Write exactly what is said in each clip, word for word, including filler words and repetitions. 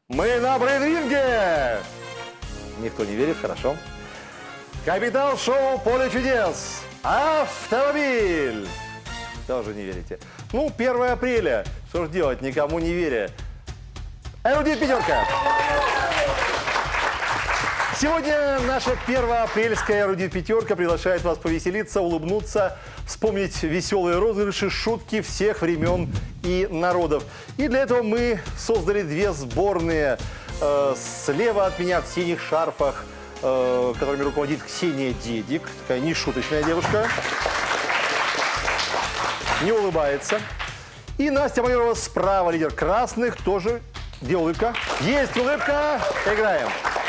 Мы на брейн-ринге! Никто не верит, хорошо. Капитал шоу «Поле чудес». Автомобиль. Тоже не верите. Ну, первое апреля. Что ж делать, никому не веря. Эрудит пятерка. Сегодня наша первоапрельская эрудит пятерка приглашает вас повеселиться, улыбнуться, вспомнить веселые розыгрыши, шутки всех времен и народов. И для этого мы создали две сборные. Э, слева от меня в синих шарфах, э, которыми руководит Ксения Дедик, такая нешуточная девушка, не улыбается. И Настя Майорова справа, лидер красных, тоже. Где улыбка? Есть улыбка. Играем.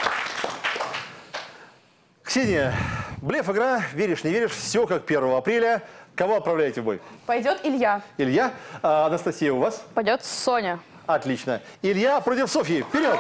Ксения, блеф, игра, веришь, не веришь, все как первого апреля. Кого отправляете в бой? Пойдет Илья. Илья. А, Анастасия у вас? Пойдет Соня. Отлично. Илья против Софьи. Вперед!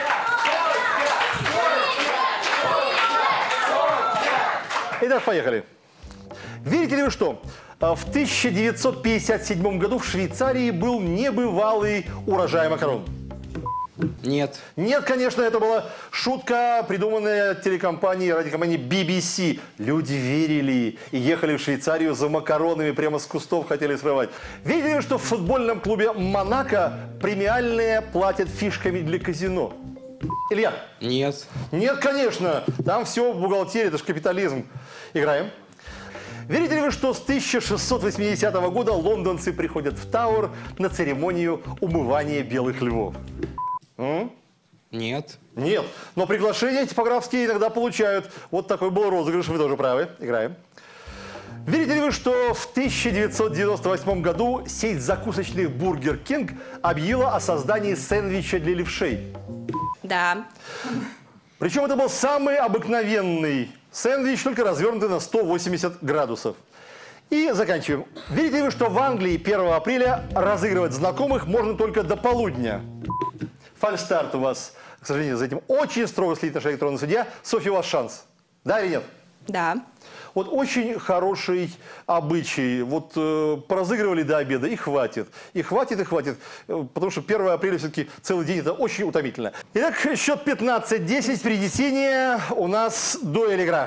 Итак, поехали. Верите ли вы, что в тысяча девятьсот пятьдесят седьмом году в Швейцарии был небывалый урожай макарон? Нет. Нет, конечно, это была шутка, придуманная телекомпанией, радиокомпанией би би си. Люди верили и ехали в Швейцарию за макаронами, прямо с кустов хотели срывать. Видели, что в футбольном клубе «Монако» премиальные платят фишками для казино? Илья? Нет. Нет, конечно. Там все в бухгалтерии, это же капитализм. Играем. Верите ли вы, что с тысяча шестьсот восьмидесятого года лондонцы приходят в Тауэр на церемонию умывания белых львов? М? Нет. Нет. Но приглашения типографские иногда получают. Вот такой был розыгрыш, вы тоже правы. Играем. Верите ли вы, что в тысяча девятьсот девяносто восьмом году сеть закусочных Burger King объявила о создании сэндвича для левшей? Да. Причем это был самый обыкновенный сэндвич, только развернутый на сто восемьдесят градусов. И заканчиваем. Верите ли вы, что в Англии первого апреля разыгрывать знакомых можно только до полудня? Фальстарт у вас, к сожалению, за этим очень строго следит наш электронный судья. Софья, у вас шанс. Да или нет? Да. Вот очень хороший обычай. Вот э, поразыгрывали до обеда, и хватит. И хватит, и хватит. Э, потому что первого апреля все-таки целый день, это очень утомительно. Итак, счет пятнадцать десять. Впереди синяя. У нас дуэль игра.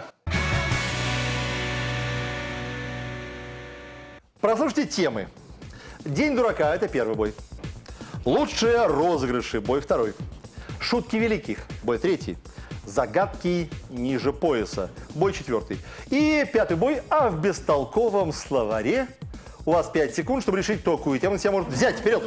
Прослушайте темы. День дурака – это первый бой. Лучшие розыгрыши – бой второй. Шутки великих – бой третий. Загадки ниже пояса – бой четвертый. И пятый бой, а в бестолковом словаре у вас пять секунд, чтобы решить, кто какую тему на себя может взять. Вперед!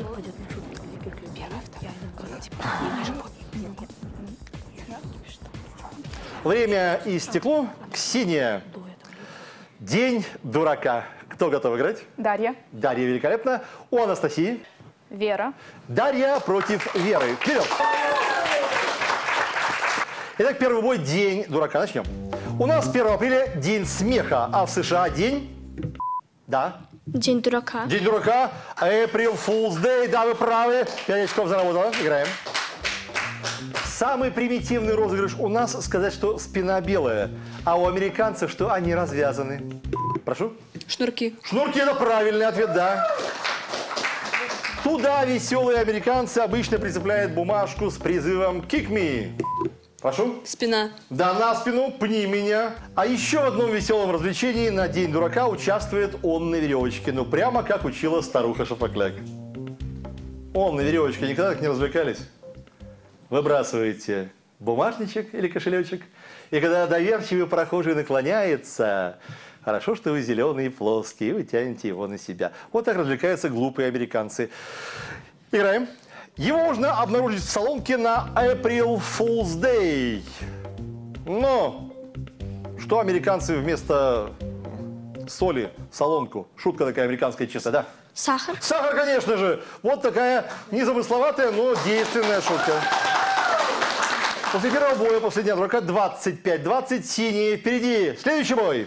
Время истекло. Ксения. День дурака. Кто готов играть? Дарья. Дарья великолепно. У Анастасии. Вера. Дарья против Веры. Вперед! Итак, первый бой – день дурака. Начнем. У нас первого апреля день смеха, а в США день… Да? День дурака. День дурака. April Fool's Day. Да, вы правы. Пять очков заработало. Играем. Самый примитивный розыгрыш у нас – сказать, что спина белая, а у американцев, что они развязаны. Прошу. Шнурки. Шнурки – это правильный ответ, да. Туда веселые американцы обычно прицепляют бумажку с призывом «Kick me». Прошу. Спина. Да, на спину, пни меня. А еще в одном веселом развлечении на День дурака участвует он на веревочке. Ну, прямо как учила старуха Шапокляк. Он на веревочке. Никогда так не развлекались? Выбрасываете бумажничек или кошелечек, и когда доверчивый прохожий наклоняется, хорошо, что вы зеленый и плоский, и вы тянете его на себя. Вот так развлекаются глупые американцы. Играем. Его можно обнаружить в салонке на April Fool's Day. Но что американцы вместо соли, солонку? Шутка такая американская чистая, да? Сахар. Сахар, конечно же. Вот такая незамысловатая, но действенная шутка. После первого боя, после дня дурака, двадцать пять двадцать, синие впереди. Следующий бой.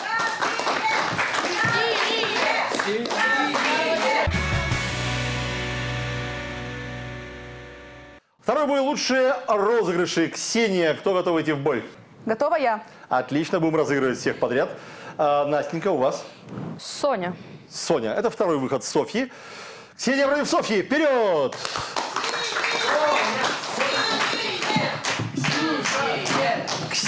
Второй бой – лучшие розыгрыши. Ксения, кто готов идти в бой? Готова я. Отлично, будем разыгрывать всех подряд. А, Настенька, у вас? Соня. Соня. Это второй выход Софьи. Ксения против Софьи. Вперед!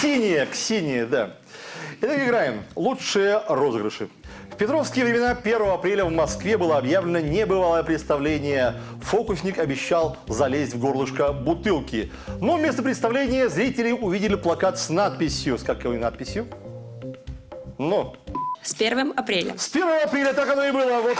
Ксения, Ксения, да. Итак, играем. Лучшие розыгрыши. В петровские времена первого апреля в Москве было объявлено небывалое представление. Фокусник обещал залезть в горлышко бутылки. Но вместо представления зрители увидели плакат с надписью. С какой надписью? Ну. С первым апреля. С первого апреля так оно и было. Вот.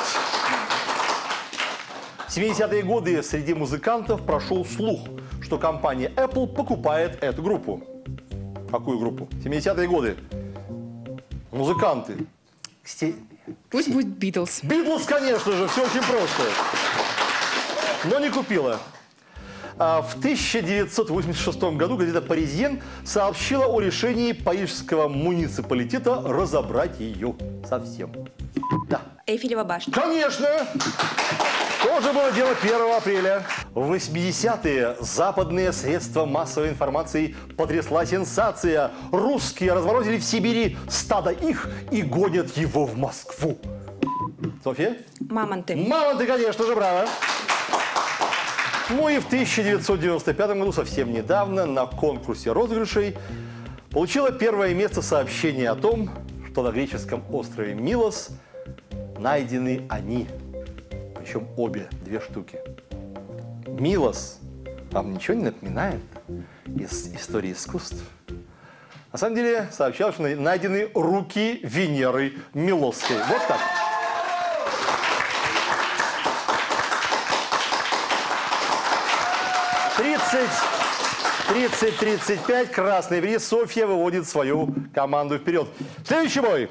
В семидесятые годы среди музыкантов прошел слух, что компания Apple покупает эту группу. Какую группу? семидесятые годы. Музыканты. Пусть будет Битлз. Битлз, конечно же, все очень просто. Но не купила. А в тысяча девятьсот восемьдесят шестом году газета «Паризьен» сообщила о решении парижского муниципалитета разобрать ее совсем. Да. Эйфелева башня. Конечно! Тоже было дело первого апреля. В восьмидесятые западные средства массовой информации потрясла сенсация. Русские разморозили в Сибири стадо их и гонят его в Москву. Софья? Мамонты. Мамонты, конечно же, браво. Ну и в тысяча девятьсот девяносто пятом году, совсем недавно, на конкурсе розыгрышей получила первое место сообщение о том, что на греческом острове Милос найдены они. Причем обе, две штуки. Милос вам ничего не напоминает из истории искусств? На самом деле сообщалось, что найдены руки Венеры Милосской. Вот так. тридцать тридцать пять. Красный бриз. Софья выводит свою команду вперед. Следующий бой.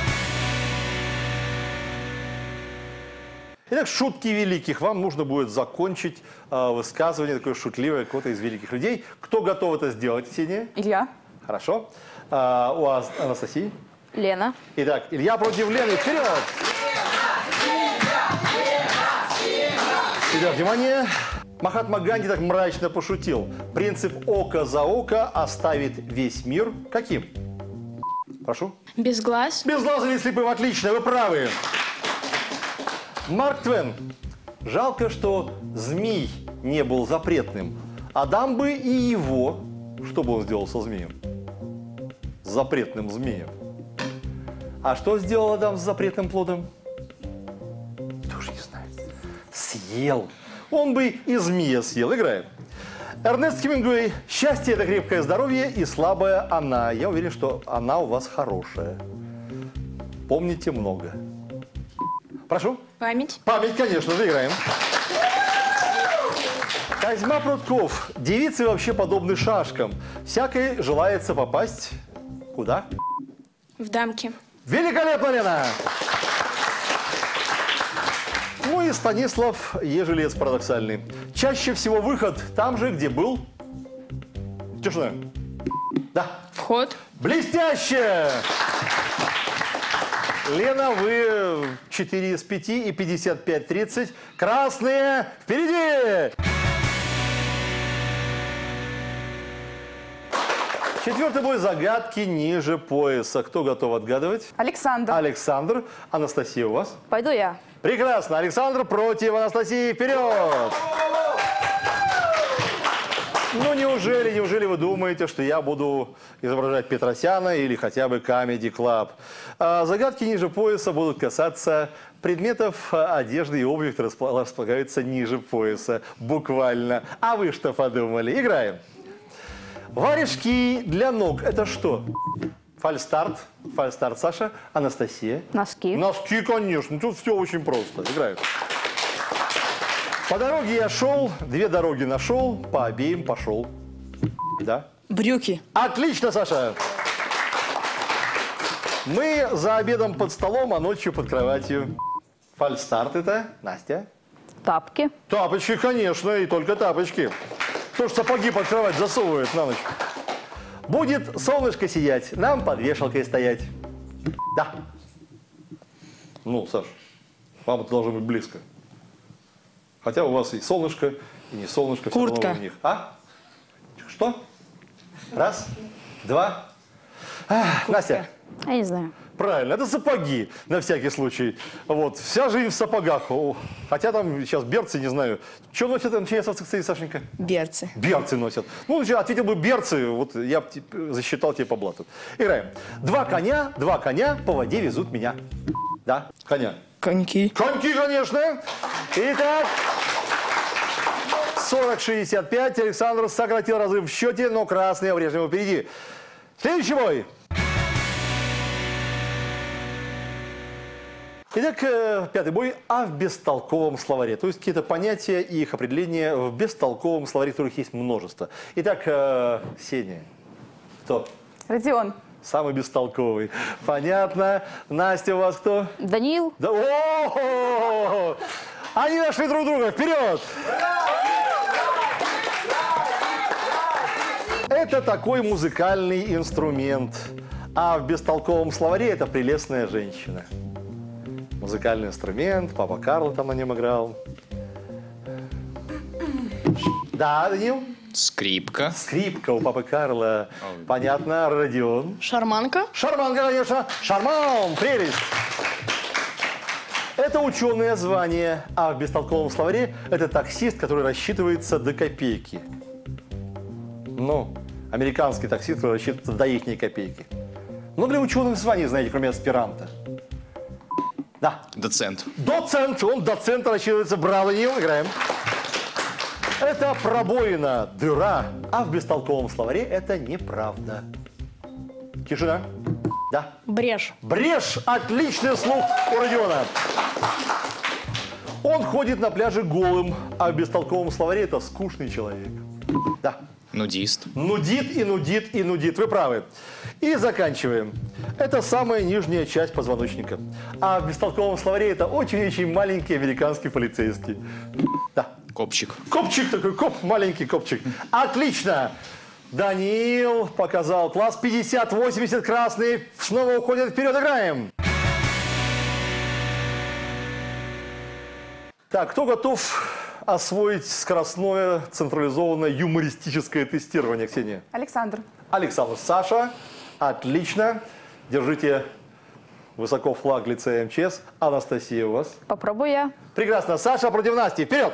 Итак, шутки великих. Вам нужно будет закончить э, высказывание такое шутливое кого-то из великих людей. Кто готов это сделать, Ксения? Илья. Хорошо. А, у вас Анастасия? Лена. Итак, Илья против Лены. Вперед! Итак, внимание. Махатма Ганди так мрачно пошутил. Принцип око за око оставит весь мир. Каким? Прошу. Без глаз. Без глаза или слепым. Отлично, вы правы. Марк Твен. Жалко, что змей не был запретным. Адам бы и его. Что бы он сделал со змеем? С запретным змеем. А что сделал Адам с запретным плодом? Тоже не знаю. Съел. Он бы и змея съел. Играем. Эрнест Хемингуэй. Счастье – это крепкое здоровье и слабая она. Я уверен, что она у вас хорошая. Помните много. Прошу. Память. Память, конечно же, играем. Козьма Прутков. Девицы вообще подобны шашкам. Всякой желается попасть... Куда? В дамке. Великолепно, Лена! Ну и Станислав Ежелец парадоксальный. Чаще всего выход там же, где был... Тишина. Да. Вход. Блестяще! Лена, вы четыре из пяти и пятьдесят пять тридцать. Красные впереди! Четвертый бой. Загадки ниже пояса. Кто готов отгадывать? Александр. Александр. Анастасия у вас? Пойду я. Прекрасно. Александр против Анастасии. Вперед! Ну, неужели, неужели вы думаете, что я буду изображать Петросяна или хотя бы Comedy Club? А загадки ниже пояса будут касаться предметов одежды и обуви, которые располагаются ниже пояса. Буквально. А вы что подумали? Играем. Варежки для ног. Это что? Фальстарт. Фальстарт, Саша. Анастасия. Носки. Носки, конечно. Тут все очень просто. Играем. По дороге я шел, две дороги нашел, по обеим пошел. Да? Брюки. Отлично, Саша. Мы за обедом под столом, а ночью под кроватью. Фальстарт это, Настя. Тапки. Тапочки, конечно, и только тапочки. Кто ж сапоги под кровать засовывает на ночь. Будет солнышко сиять, нам под вешалкой стоять. Да. Ну, Саш, вам это должно быть близко. Хотя у вас и солнышко, и не солнышко. Куртка. У них. А? Что? Раз, два. А, Настя. Я не знаю. Правильно, это сапоги, на всякий случай. Вот, вся жизнь в сапогах. О, хотя там сейчас берцы, не знаю. Что носят эм че эсовцы, Сашенька? Берцы. Берцы носят. Ну, он же ответил бы берцы, вот я бы засчитал тебе по блату. Играем. Два коня, два коня по воде везут меня. Да, коня. Коньки. Коньки, конечно. Итак, сорок шестьдесят пять. Александр сократил разрыв в счете, но красный по-прежнему впереди. Следующий бой. Итак, пятый бой о бестолковом словаре. То есть какие-то понятия и их определения в бестолковом словаре, которых есть множество. Итак, э, Сеня. Кто? Родион. Самый бестолковый. Понятно. Настя, у вас кто? Даниил. Да, о-о-о! Они нашли друг друга. Вперед! Это такой музыкальный инструмент. А в бестолковом словаре это прелестная женщина. Музыкальный инструмент, папа Карло там на нем играл. Да, Данил? Скрипка. Скрипка у папы Карла. Понятно, Родион. Шарманка. Шарманка, конечно. Шарман, прелесть. Это ученое звание, а в бестолковом словаре это таксист, который рассчитывается до копейки. Ну, американский таксист, который рассчитывается до ихней копейки. Много ли ученых званий знаете, кроме аспиранта? Да. Доцент. Доцент. Он доцент рассчитывается. Браво, Нил. Играем. Это пробоина, дыра. А в бестолковом словаре это неправда. Тишина. Да. Брешь. Брешь. Отличный слух у Родиона. Он ходит на пляже голым, а в бестолковом словаре это скучный человек. Да. Нудист. Нудит и нудит и нудит. Вы правы. И заканчиваем. Это самая нижняя часть позвоночника. А в бестолковом словаре это очень-очень маленький американский полицейский. Да. Копчик. Копчик такой, коп, маленький копчик. Отлично. Даниил показал класс. пятьдесят восемьдесят красный. Снова уходит вперед. Играем. Так, кто готов освоить скоростное, централизованное, юмористическое тестирование, Ксения? Александр. Александр. Саша. Отлично. Держите высоко флаг лицея эм че эс. Анастасия у вас. Попробую я. Прекрасно. Саша против Насти. Вперед!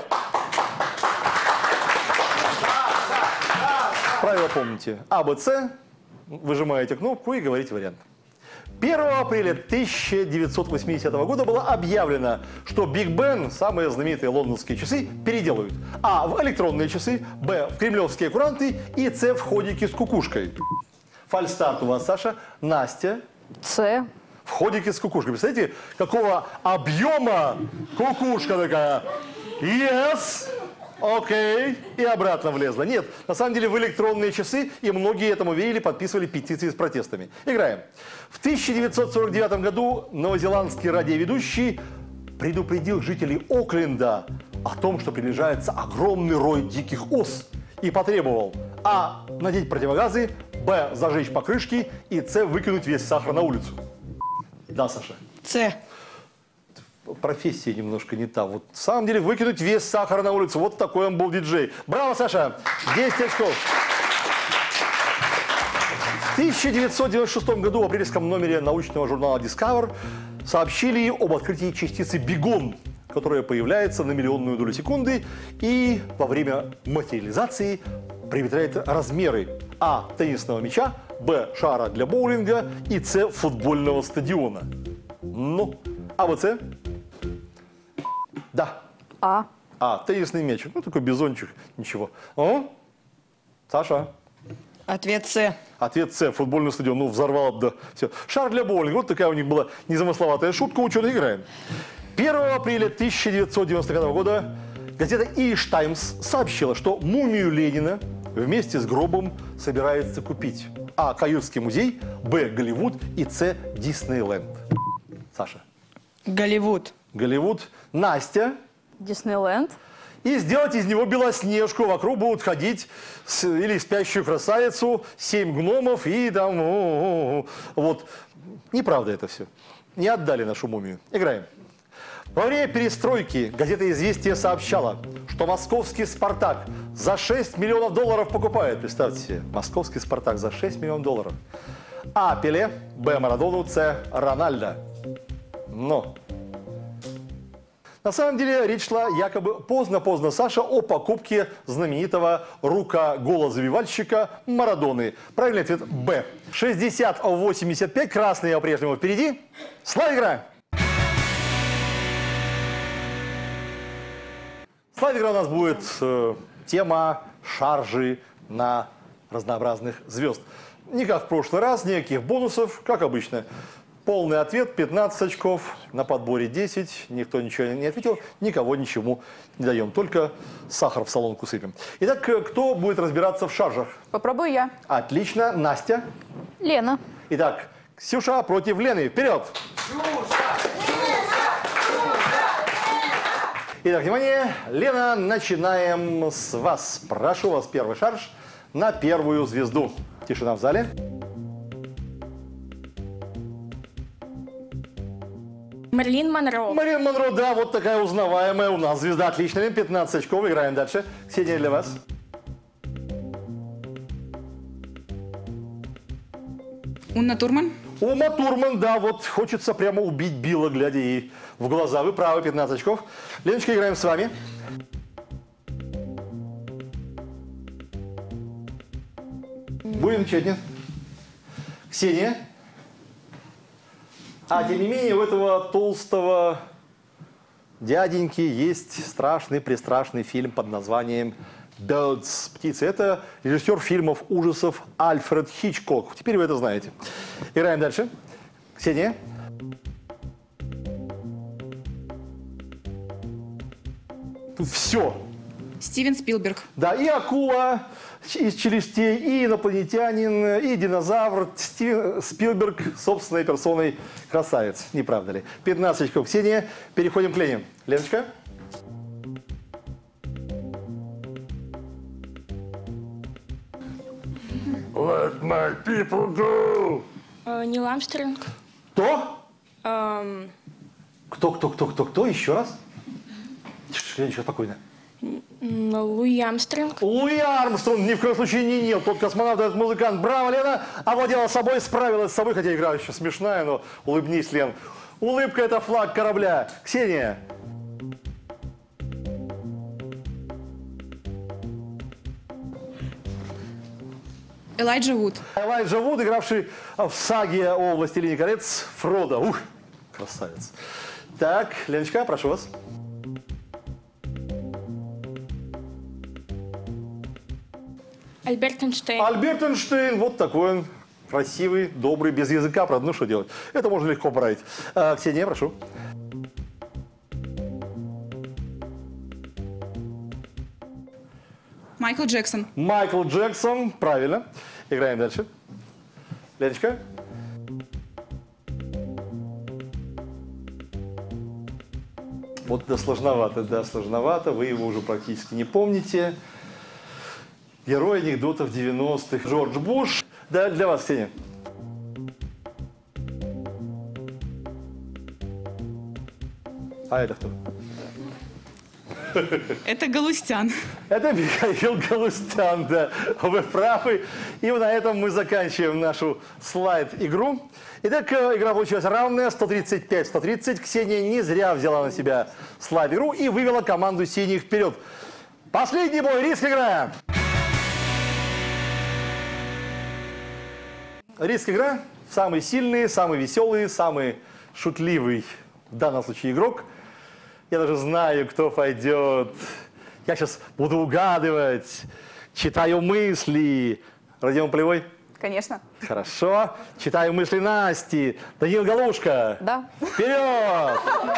Правила помните. А, Б, С. Выжимаете кнопку и говорите вариант. первого апреля тысяча девятьсот восьмидесятого года было объявлено, что Биг Бен, самые знаменитые лондонские часы, переделают. А, в электронные часы, Б, в кремлевские куранты и С, в ходики с кукушкой. Фальстарт у вас, Саша. Настя. С. В ходике с кукушкой. Представляете, какого объема кукушка такая? Yes! Окей. И обратно влезла. Нет, на самом деле в электронные часы, и многие этому верили, подписывали петиции с протестами. Играем. В тысяча девятьсот сорок девятом году новозеландский радиоведущий предупредил жителей Окленда о том, что приближается огромный рой диких ос. И потребовал: А. Надеть противогазы, Б. Зажечь покрышки и С. Выкинуть весь сахар на улицу. Да, Саша? С. Профессия немножко не та. Вот, в самом деле, выкинуть весь сахар на улицу. Вот такой он был диджей. Браво, Саша! десять очков. В тысяча девятьсот девяносто шестом году в апрельском номере научного журнала Discover сообщили об открытии частицы бигон, которая появляется на миллионную долю секунды и во время материализации приобретает размеры: А. Теннисного мяча, Б. Шара для боулинга и С. Футбольного стадиона. Ну, А, Б, С? Да. А. А, теннисный мячик. Ну, такой бизончик. Ничего. О? Саша? Ответ С. Ответ С. Футбольный стадион. Ну, взорвал, да. Все. Шар для боулинга. Вот такая у них была незамысловатая шутка. Ученые играем. первого апреля тысяча девятьсот девяносто пятого года газета «Irish Times» сообщила, что мумию Ленина вместе с гробом собирается купить: А. Каирский музей, Б. Голливуд и С. Диснейленд. Саша? Голливуд. Голливуд. Настя? Диснейленд. И сделать из него Белоснежку. Вокруг будут ходить с, или спящую красавицу, семь гномов и там... О -о -о. Вот. Неправда это все. Не отдали нашу мумию. Играем. Во время перестройки газета «Известия» сообщала, что московский «Спартак» за шесть миллионов долларов покупает. Представьте себе, московский «Спартак» за шесть миллионов долларов. А. Пеле, Б. Марадону, С. Рональдо. Но. На самом деле речь шла якобы поздно-поздно, Саша, о покупке знаменитого рука-голозавивальщика Марадоны. Правильный ответ Б. шестьдесят восемьдесят пять, красные по-прежнему впереди. Слава, игра! Слава, игра у нас будет э, тема шаржи на разнообразных звезд. Не как в прошлый раз, никаких бонусов, как обычно. Полный ответ, пятнадцать очков, на подборе десять, никто ничего не ответил, никого ничему не даем, только сахар в солонку сыпем. Итак, кто будет разбираться в шаржах? Попробую я. Отлично, Настя. Лена. Итак, Ксюша против Лены, вперед! Итак, внимание, Лена, начинаем с вас. Прошу вас, первый шарж на первую звезду. Тишина в зале. Мерлин Монро. Мерлин Монро, да, вот такая узнаваемая у нас звезда. Отлично, пятнадцать очков, играем дальше. Ксения, для вас. Унна Турман. Ума Турман, да, вот хочется прямо убить Билла, глядя ей в глаза. Вы правы, пятнадцать очков. Леночка, играем с вами. Будем начать, нет? Ксения. А тем не менее, у этого толстого дяденьки есть страшный-престрашный фильм под названием «Birds», птицы. Это режиссер фильмов ужасов Альфред Хичкок. Теперь вы это знаете. Играем дальше. Ксения. Тут все. Стивен Спилберг. Да, и акула из челюстей, и инопланетянин, и динозавр. Стивен Спилберг собственной персоной красавец, не правда ли? пятнадцать очков. Ксения, переходим к Лене. Леночка. Let my people go. Э, Нил Армстронг. Кто? Эм, Кто, кто, кто, кто, кто? Еще раз? Леночка, спокойно. м, Луи Армстронг. Луи Армстронг, ни в коем случае не Нил. Тот космонавт, этот музыкант. Браво, Лена! Овладела собой, справилась с собой, хотя игра еще смешная, но улыбнись, Лен. Улыбка – это флаг корабля. Ксения. Элайджа Вуд. Элайджа Вуд, игравший в саге о «Властелине колец» Фродо. Ух, красавец. Так, Леночка, прошу вас. Альберт Эйнштейн. Альберт Эйнштейн, вот такой он. Красивый, добрый, без языка, правда, ну что делать? Это можно легко править. А, Ксения, прошу. Майкл Джексон. Майкл Джексон, правильно. Играем дальше. Леночка. Вот да, сложновато, да, сложновато. Вы его уже практически не помните. Герой анекдотов девяностых. Джордж Буш. Да, для вас, Ксения. А это кто? Это Галустян. Это Михаил Галустян, да. Вы правы. И на этом мы заканчиваем нашу слайд-игру. Итак, игра получилась равная, сто тридцать пять сто тридцать. Ксения не зря взяла на себя слайд-игру и вывела команду синих вперед. Последний бой, риск игра. Риск игра. Самый сильный, самый веселый, самый шутливый в данном случае игрок. Я даже знаю, кто пойдет. Я сейчас буду угадывать. Читаю мысли. Родион Полевой? Конечно. Хорошо. Читаю мысли Насти. Данил Галушка? Да. Вперед!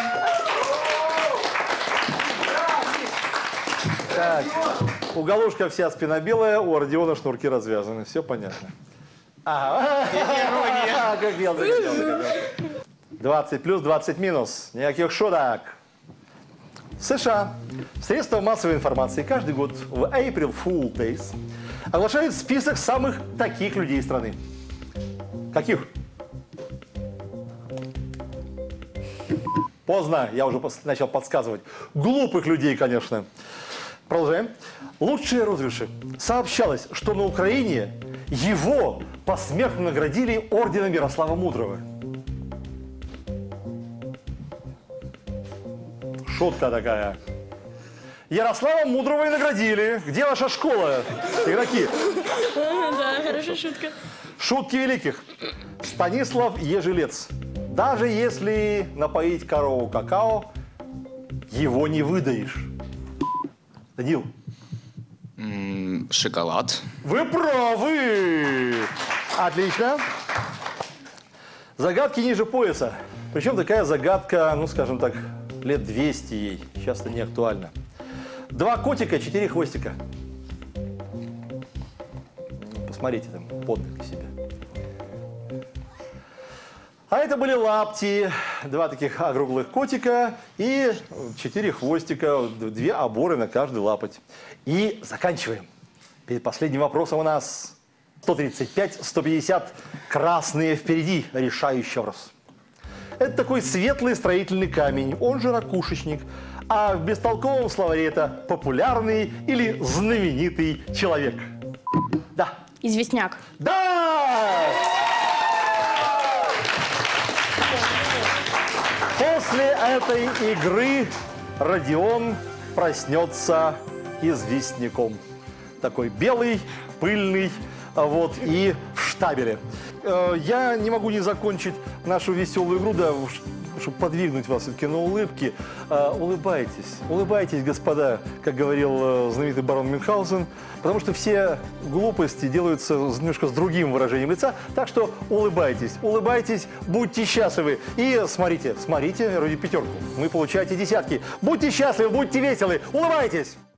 Так, у Галушка вся спина белая, у Родиона шнурки развязаны. Все понятно. Ага. Как белый, как белый. двадцать плюс, двадцать минус. Никаких шуток. В США средства массовой информации каждый год в April Fool Days оглашают список самых таких людей страны. Каких? Поздно, я уже начал подсказывать. Глупых людей, конечно. Продолжаем. Лучшие розыгрыши. Сообщалось, что на Украине Его посмертно наградили орденом Ярослава Мудрого. Шутка такая. Ярослава Мудрого и наградили. Где ваша школа, игроки? Да, хорошая шутка. Шутки великих. Станислав Ежелец. Даже если напоить корову какао, его не выдаешь. Данил. М, Шоколад. Вы правы! Отлично. Загадки ниже пояса. Причем такая загадка, ну, скажем так, лет двести ей. Сейчас-то не актуально. Два котика, четыре хвостика. Посмотрите там под ноги себя. А это были лапти. Два таких округлых котика и четыре хвостика. Две оборы на каждый лапоть. И заканчиваем. Перед последним вопросом у нас сто тридцать пять сто пятьдесят. Красные впереди. Решающий вопрос. Это такой светлый строительный камень, он же ракушечник. А в бестолковом словаре это популярный или знаменитый человек. Да. Известняк. Да! После этой игры Родион проснется известняком. Такой белый, пыльный, вот, и в штабеле. Э, Я не могу не закончить нашу веселую игру, да, чтобы подвигнуть вас все-таки на улыбки. Э, Улыбайтесь, улыбайтесь, господа, как говорил э, знаменитый барон Мюнхгаузен, потому что все глупости делаются немножко с другим выражением лица, так что улыбайтесь, улыбайтесь, будьте счастливы. И смотрите, смотрите, ради пятерку, вы получаете десятки. Будьте счастливы, будьте веселы, улыбайтесь!